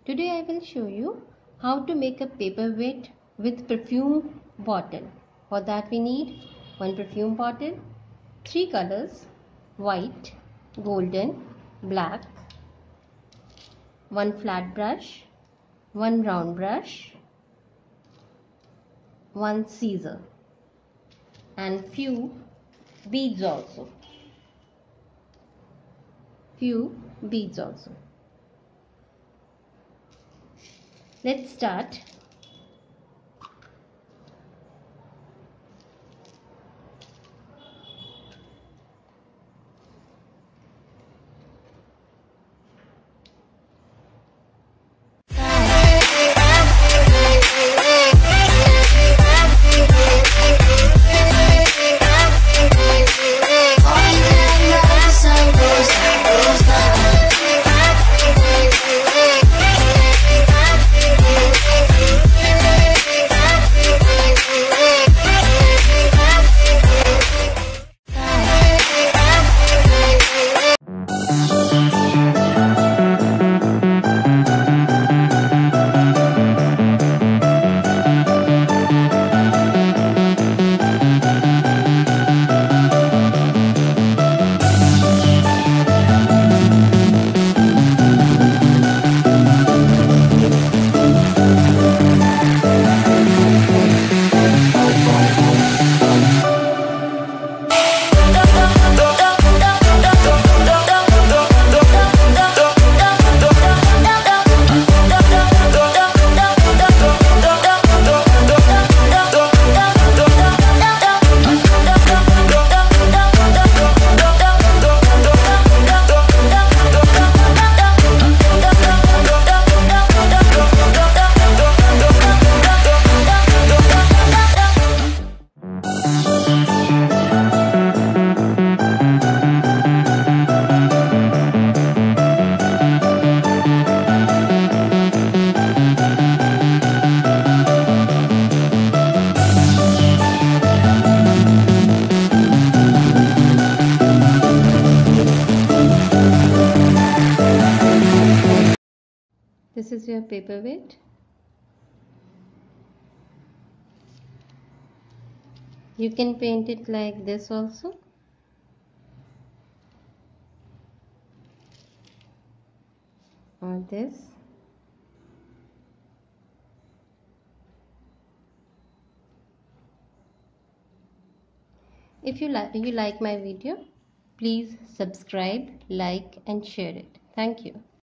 Today I will show you how to make a paperweight with perfume bottle. For that we need one perfume bottle, three colors, white, golden, black, one flat brush, one round brush, one scissor and few beads also. Let's start. This is your paperweight. You can paint it like this also. Or this. If you like my video, please subscribe, like and share it. Thank you.